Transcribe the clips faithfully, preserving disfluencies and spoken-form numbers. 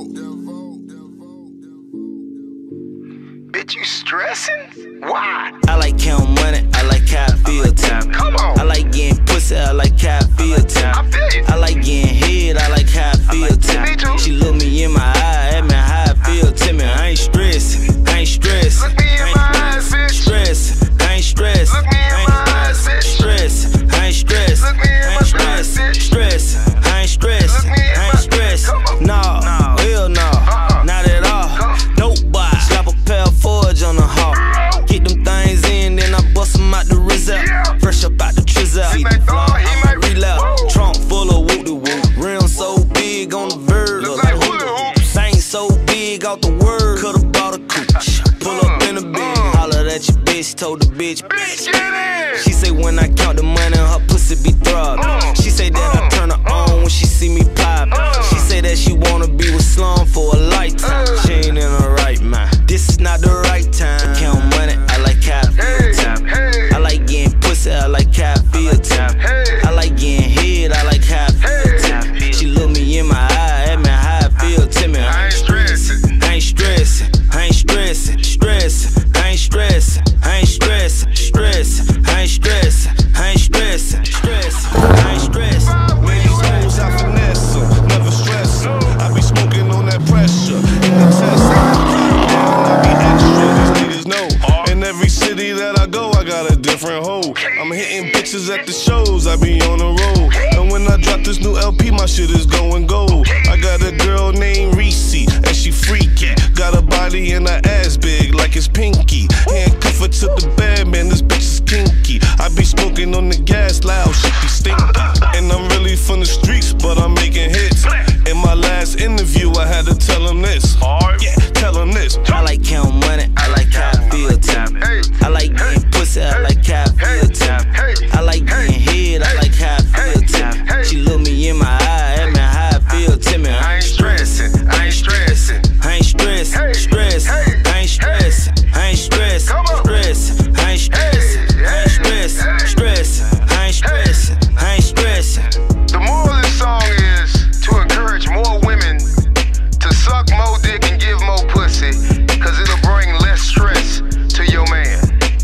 Bitch, you stressing? Why? I like counting money, I like how I feel too. Come on. I like getting pussy, I like how I feel too. I feel it. I like getting head, I like how I feel too. Me too. She look me in my eye, ask me how I feel to me. I ain't stressing, I ain't stressing. Look me in my eyes, bitch. Stressing, I ain't stressing. Look me in my eyes, bitch. Stressing, I ain't stressing. Look me in my eyes, bitch. Stressing, I ain't stressing. Look me in I my- ain't stressing. Come on. No, No. hell no, Uh-uh. not at all. Come on. Nobody. Slap a pair of Forge on the hawk. Get them things in, then I bust them out the Rizal. Yeah. Fresh up out the Trizzle. He might thaw, he might- relapse. Woo. Trunk full of whoop-de-whoop. Rim so big on the verge. Look like hula hoops. Thing so big off the word. Could've bought a cooch. Pull up in a bed. Uh. Hollered at your bitch, told the bitch. Bitch, get in. She say when I count the money, her pussy be throbbing. Uh. She say that I Uh. turn her on when she see me pop. Uh. She say that she wanna be with Slum for a lifetime. Uh. She ain't in her right mind. This is not the right time. Count money, I like how I Hey, feel too. hey. I like getting pussy, I like how I feel too. Hey. I like getting head, I like how I feel too. She look me in my eye, ask me how I feel to me. I ain't stressing. I ain't stressing, I ain't stressing, stressing, I ain't stressing, I ain't stressing, stressing, I ain't stressing, I ain't stressing, stressing, I ain't stressing. When these hoes, I finesse 'em, never stress 'em. I be smoking on that pressure. In the Tesla, down, I be extra. These niggas know. In every city that I go, I got a different hoe. I'm hitting bitches at the shows, I be on the road. And when I drop this new L P, my shit is going gold. I got a girl named Reese, and she freaky. Got a body and her ass big like it's Pinky. Handcuff her to the bed, man, this bitch is kinky. I be smoking on the gas loud, shit be stinky. And I'm really from the streets, but I'm making hits. In my last interview, I had to tell him this. Yeah, tell him this. I like counting money, I like how I feel too. Hey. I like getting pussy, I like how I feel too. Hey. I like getting head, I like how I feel too. She look me in my eye, ask me how I feel to me. I ain't stressing. I ain't stressing. I ain't stressing, Hey. stressing, Hey. I ain't stressing, I ain't stressing, Come on. stressing, I ain't stressing, Hey. I ain't stressing, Hey. stressing, I ain't stressing, I ain't stressing. The moral of this song is to encourage more women to suck more dick and give more pussy, cause it'll bring less stress to your man.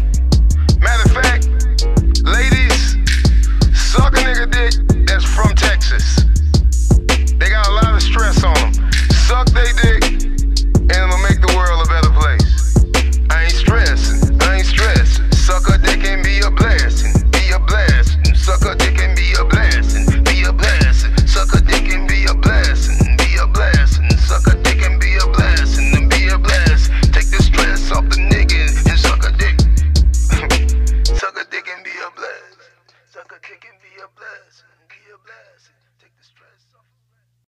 Matter of fact, ladies, suck a nigga dick that's from Texas. They got a lot of stress on them. Suck they dick and it'll make the world a better place. I ain't stressing, I ain't stressing. Suck a dick and be a blessing, be a blessing. Suck a dick and be a blessing, be a blessing. Suck a dick and be a blessing, be a blessing. Suck a dick and be a blessing, and be a blessing. Take the stress off the nigga and suck a dick. Suck a dick and be a blessing. Suck a dick and be a blessing, be a blessing.